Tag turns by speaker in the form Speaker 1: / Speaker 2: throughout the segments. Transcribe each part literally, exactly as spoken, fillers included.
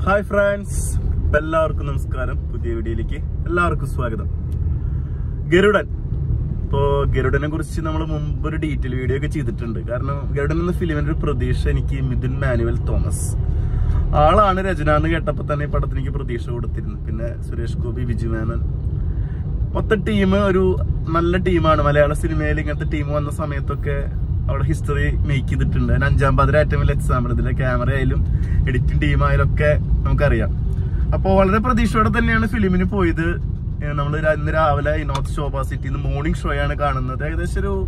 Speaker 1: Hi friends, എല്ലാവർക്കും നമസ്കാരം. പുതിയ വീഡിയോയിലേക്ക് എല്ലാവർക്കും സ്വാഗതം. ഗരുഡൻ. ഇപ്പോൾ ഗരുഡനെ കുറിച്ച് നമ്മൾ മുമ്പ് ഒരു ഡീറ്റെയിൽ വീഡിയോ ഒക്കെ ചെയ്തിട്ടുണ്ട്. കാരണം ഗരുഡൻ എന്ന ഫിലിമിന്റെ ഒരു പ്രതീക്ഷ എനിക്ക് മിഥുൻ മാനുവൽ തോമസ് ആളാണ് രചന എന്ന് കേട്ടപ്പോൾ തന്നെ ഈ പടത്തിന് എനിക്ക് പ്രതീക്ഷ കൊടുത്തിരുന്നു. പിന്നെ സുരേഷ് ഗോപി, ബിജു മേനോൻ, മൊത്തം ടീം ഒരു നല്ല ടീമാണ്. മലയാള സിനിമയിൽ ഇങ്ങനത്തെ ടീം വന്ന സമയത്തൊക്കെ അവിടെ ഹിസ്റ്ററി മേക്ക് ചെയ്തിട്ടുണ്ട്. അതിന് അഞ്ചാം പാതിര ഏറ്റവും വലിയ എക്സാമ്പിൾ. ഇതിലെ ക്യാമറ ആയാലും എഡിറ്റിംഗ് ടീം ആയാലും ഒക്കെ നമുക്കറിയാം. അപ്പോൾ വളരെ പ്രതീക്ഷയോടെ തന്നെയാണ് ഫിലിമിന് പോയത്. നമ്മൾ ഇന്ന് രാവിലെ നോർത്ത് ശോഭ സിറ്റിന്ന് മോർണിംഗ് ഷോ ആണ് കാണുന്നത്. ഏകദേശം ഒരു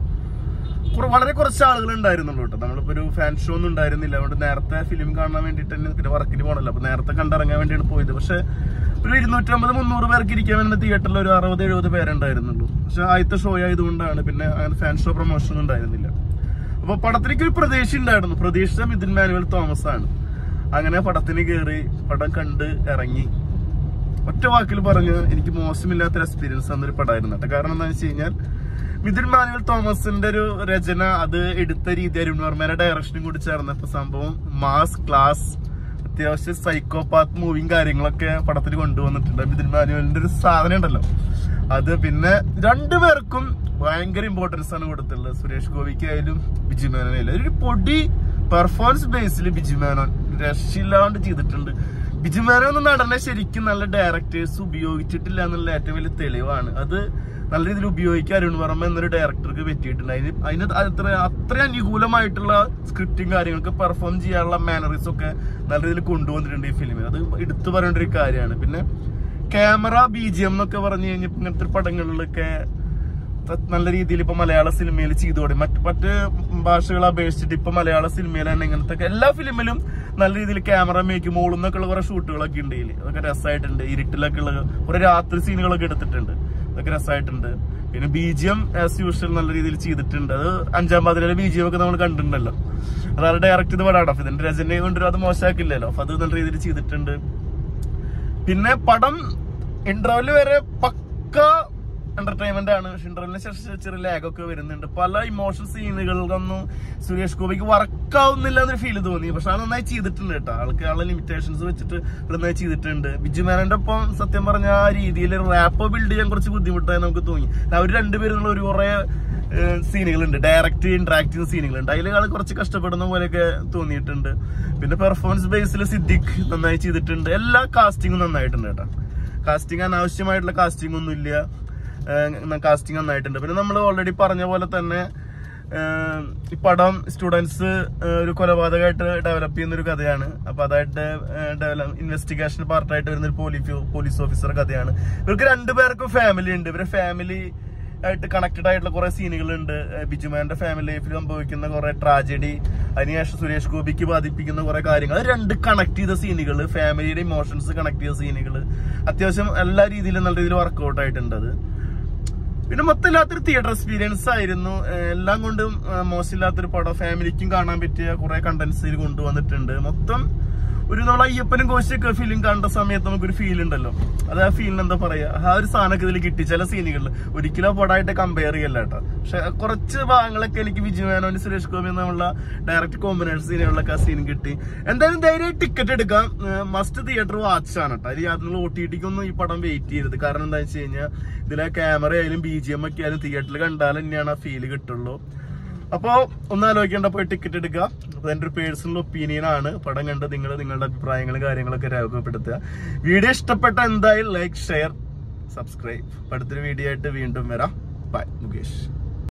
Speaker 1: വളരെ കുറച്ച് ആളുകൾ ഉണ്ടായിരുന്നുള്ളൂ കേട്ടോ. നമ്മളിപ്പോ ഒരു ഫാൻ ഷോ ഒന്നും ഉണ്ടായിരുന്നില്ല. അതുകൊണ്ട് നേരത്തെ ഫിലിം കാണാൻ വേണ്ടിയിട്ട് തന്നെ പിന്നെ വർക്കിന് പോകണല്ലോ, അപ്പൊ നേരത്തെ കണ്ടിറങ്ങാൻ വേണ്ടിയാണ് പോയത്. പക്ഷെ ഒരു ഇരുന്നൂറ്റമ്പത് മുന്നൂറ് പേർക്ക് ഇരിക്കാൻ വേണ്ടി തിയേറ്ററിൽ ഒരു അറുപത് എഴുപത് പേരുണ്ടായിരുന്നുള്ളൂ. പക്ഷെ ആദ്യത്തെ ഷോ ആയതുകൊണ്ടാണ് പിന്നെ അങ്ങനെ ഫാൻ ഷോ പ്രൊമോഷൻ ഒന്നും ഉണ്ടായിരുന്നില്ല. അപ്പൊ പടത്തിലേക്ക് ഒരു പ്രതീക്ഷ ഉണ്ടായിരുന്നു. പ്രതീക്ഷ മിഥുൻ മാനുവൽ തോമസ് ആണ്. അങ്ങനെ പടത്തിന് കയറി, പടം കണ്ട് ഇറങ്ങി. ഒറ്റ വാക്കിൽ പറഞ്ഞ് എനിക്ക് മോശമില്ലാത്തൊരു എക്സ്പീരിയൻസ് എന്നൊരു പടമായിരുന്നു കേട്ടോ. കാരണം എന്താണെന്ന് വെച്ച് കഴിഞ്ഞാൽ മിഥുൻ മാനുവൽ തോമസിന്റെ ഒരു രചന, അത് എടുത്ത രീതി, അരുൺ വർമ്മയുടെ ഡയറക്ഷനും കൂടി ചേർന്നപ്പോ സംഭവം മാസ് ക്ലാസ്, അത്യാവശ്യം സൈക്കോപാത്ത് മൂവിയും കാര്യങ്ങളൊക്കെ പടത്തിൽ കൊണ്ടുവന്നിട്ടുണ്ട്. മിഥുൻ മാനുവലിന്റെ ഒരു സാധനം ഉണ്ടല്ലോ അത്. പിന്നെ രണ്ടുപേർക്കും ഭയങ്കര ഇമ്പോർട്ടൻസ് ആണ് കൊടുത്തിട്ടുള്ളത്. സുരേഷ് ഗോപിക്കായാലും ബിജു മേനോനായാലും ഒരു പൊടി പെർഫോമൻസ് ബേസിൽ ബിജു മേനോൻ രക്ഷയില്ലാണ്ട് ചെയ്തിട്ടുണ്ട്. ബിജു മേനോൻ എന്ന നടനെ ശരിക്കും നല്ല ഡയറക്ടേഴ്സ് ഉപയോഗിച്ചിട്ടില്ല എന്നുള്ള ഏറ്റവും വലിയ തെളിവാണ്. അത് നല്ല രീതിയിൽ ഉപയോഗിക്കാൻ അരുൺ വർമ്മ എന്നൊരു ഡയറക്ടർക്ക് പറ്റിയിട്ടുണ്ട്. അതിന് അതിന് അത്ര അത്ര അനുകൂലമായിട്ടുള്ള സ്ക്രിപ്റ്റും കാര്യങ്ങളൊക്കെ പെർഫോം ചെയ്യാനുള്ള മാനറിസ് ഒക്കെ നല്ല രീതിയിൽ കൊണ്ടുവന്നിട്ടുണ്ട് ഈ ഫിലിമിൽ. അത് എടുത്തു പറയേണ്ട ഒരു കാര്യമാണ്. പിന്നെ ക്യാമറ, ബി ജി എം എന്നൊക്കെ പറഞ്ഞു കഴിഞ്ഞാൽ ഇങ്ങനത്തെ പടങ്ങളിലൊക്കെ നല്ല രീതിയിൽ ഇപ്പൊ മലയാള സിനിമയിൽ ചെയ്തോടെ മറ്റ് മറ്റ് ഭാഷകളെ അപേക്ഷിച്ചിട്ട് ഇപ്പൊ മലയാള സിനിമയിൽ തന്നെ ഇങ്ങനത്തെ എല്ലാ ഫിലിമിലും നല്ല രീതിയിൽ ക്യാമറ മേക്ക് മോളുന്നൊക്കെ ഉള്ള കുറെ ഷൂട്ടുകളൊക്കെ ഉണ്ട്. ഇതിൽ അതൊക്കെ രസമായിട്ടുണ്ട്. ഇരുട്ടിലൊക്കെ ഉള്ള കുറെ രാത്രി സീനുകളൊക്കെ എടുത്തിട്ടുണ്ട്. അതൊക്കെ രസമായിട്ടുണ്ട്. പിന്നെ B G M as usual നല്ല രീതിയിൽ ചെയ്തിട്ടുണ്ട്. അത് അഞ്ചാം പാതിരയിലെ ബി ജി എം ഒക്കെ നമ്മൾ കണ്ടിട്ടുണ്ടല്ലോ. അതാണ് ഡയറക്ട് ചെയ്ത് പടാണ്. അപ്പൊ ഇതിന്റെ രചനയെ കൊണ്ടൊരു അത് മോശമാക്കില്ലല്ലോ. അപ്പൊ അത് നല്ല രീതിയിൽ ചെയ്തിട്ടുണ്ട്. പിന്നെ പടം ഇന്റർവെല് വരെ പക്ക എന്റർടൈൻമെന്റ് ആണ്. പക്ഷെ ഇന്റർവെല്ലിന് ശേഷം ചെറിയ ലാഗൊക്കെ വരുന്നുണ്ട്. പല ഇമോഷണൽ സീനുകളൊന്നും സുരേഷ് ഗോപിക്ക് വർക്കാവുന്നില്ല എന്നൊരു ഫീൽ തോന്നി. പക്ഷെ അത് നന്നായി ചെയ്തിട്ടുണ്ട് കേട്ടോ. ആൾക്ക് ആളെ ലിമിറ്റേഷൻസ് വെച്ചിട്ട് നന്നായി ചെയ്തിട്ടുണ്ട്. ബിജു മേനോന്റെ ഒപ്പം സത്യം പറഞ്ഞ ആ രീതിയിൽ റാപ്പ് ബിൽഡ് ചെയ്യാൻ കുറച്ച് ബുദ്ധിമുട്ടായി നമുക്ക് തോന്നി. അവർ രണ്ടുപേരും ഒരു കുറെ സീനുകളുണ്ട്, ഡയറക്റ്റ് ഇന്ററാക്ട് ചെയ്യുന്ന സീനുകളുണ്ട്. അതിൽ ആൾ കുറച്ച് കഷ്ടപ്പെടുന്ന പോലെയൊക്കെ തോന്നിയിട്ടുണ്ട്. പിന്നെ പെർഫോമൻസ് ബേസിൽ സിദ്ദിഖ് നന്നായി ചെയ്തിട്ടുണ്ട്. എല്ലാ കാസ്റ്റിങ്ങും നന്നായിട്ടുണ്ട് കേട്ടോ. കാസ്റ്റിംഗ് അനാവശ്യമായിട്ടുള്ള കാസ്റ്റിംഗ് ഒന്നും ഇല്ല. കാസ്റ്റിംഗ് നന്നായിട്ടുണ്ട്. പിന്നെ നമ്മൾ ഓൾറെഡി പറഞ്ഞ പോലെ തന്നെ ഈ പടം സ്റ്റുഡൻസ് ഒരു കൊലപാതകമായിട്ട് ഡെവലപ്പ് ചെയ്യുന്ന ഒരു കഥയാണ്. അപ്പൊ അതായിട്ട് ഡെവലപ്പ് ഇൻവെസ്റ്റിഗേഷൻ പാർട്ടായിട്ട് വരുന്ന ഒരു പോലീസ് പോലീസ് ഓഫീസർ കഥയാണ്. ഇവർക്ക് രണ്ടുപേർക്കും ഫാമിലി ഉണ്ട്. ഇവരെ ഫാമിലി ആയിട്ട് കണക്റ്റഡ് ആയിട്ടുള്ള കുറെ സീനുകളുണ്ട്. ബിജുമാന്റെ ഫാമിലി ലൈഫിൽ സംഭവിക്കുന്ന കുറെ ട്രാജഡി, അതിനുശേഷം സുരേഷ് ഗോപിക്ക് ബാധിപ്പിക്കുന്ന കുറെ കാര്യങ്ങൾ, അത് രണ്ട് കണക്ട് ചെയ്ത സീനുകൾ, ഫാമിലിയുടെ ഇമോഷൻസ് കണക്ട് ചെയ്ത സീനുകൾ അത്യാവശ്യം എല്ലാ രീതിയിലും നല്ല രീതിയിൽ വർക്ക്ഔട്ട് ആയിട്ടുണ്ട്. അത് പിന്നെ മൊത്തമില്ലാത്തൊരു തിയേറ്റർ എക്സ്പീരിയൻസ് ആയിരുന്നു. എല്ലാം കൊണ്ടും മോശമില്ലാത്തൊരു പടം. ഫാമിലിക്കും കാണാൻ പറ്റിയ കുറെ കണ്ടന്റ്സ് കൊണ്ടുവന്നിട്ടുണ്ട്. മൊത്തം ഒരു നമ്മൾ അയ്യപ്പനും കോശിയൊക്കെ ഫിലിം കണ്ട സമയത്ത് നമുക്കൊരു ഫീൽ ഉണ്ടല്ലോ, അത് ആ ഫീലിന് എന്താ പറയാ, ആ ഒരു സാധനമൊക്കെ ഇതിൽ കിട്ടി. ചില സീനുകളിൽ ഒരിക്കലും പടമായിട്ട് കമ്പയർ ചെയ്യല്ല കേട്ടോ. പക്ഷെ കുറച്ച് ഭാഗങ്ങളൊക്കെ എനിക്ക് ബിജു മേനോൻ, സുരേഷ് ഗോപി എന്നുള്ള ഡയറക്റ്റ് കോമ്പിനേഷൻ സീനുകളിലൊക്കെ ആ സീൻ കിട്ടി. എന്തായാലും ധൈര്യം ടിക്കറ്റ് എടുക്കാം. മസ്റ്റ് തിയേറ്റർ വാച്ച് ആണ് കേട്ടോ. അതിൽ യാതൊരു ഒ ടി ടിക്കൊന്നും ഈ പടം വെയിറ്റ് ചെയ്യരുത്. കാരണം എന്താ വെച്ച് കഴിഞ്ഞാൽ ഇതിലെ ക്യാമറ ആയാലും ബി ജി എം ഒക്കെ ആയാലും തിയേറ്ററിൽ കണ്ടാൽ തന്നെയാണ് ആ ഫീല് കിട്ടുള്ളൂ. അപ്പോ ഒന്ന് ആലോചിക്കേണ്ട, പോയി ടിക്കറ്റ് എടുക്കുക. അപ്പൊ എന്റെ ഒരു പേഴ്സണൽ ഒപ്പീനിയൻ ആണ്. പടം കണ്ട് നിങ്ങൾ നിങ്ങളുടെ അഭിപ്രായങ്ങളും കാര്യങ്ങളൊക്കെ രേഖപ്പെടുത്തുക. വീഡിയോ ഇഷ്ടപ്പെട്ട എന്തായാലും ലൈക്ക്, ഷെയർ, സബ്സ്ക്രൈബ്. അടുത്തൊരു വീഡിയോ ആയിട്ട് വീണ്ടും വരാം. ബൈ. മുകേഷ്.